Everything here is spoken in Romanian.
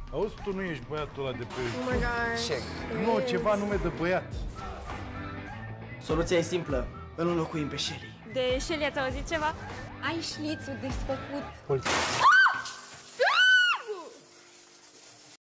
Auzi, tu nu ești băiatul ăla de pe... Oh my gosh. Ce? Nu, ceva nume de băiat. Soluția e simplă. Îl înlocuim pe Shelly. De Shelly ați auzit ceva? Ai șlițul desfăcut. Poliția.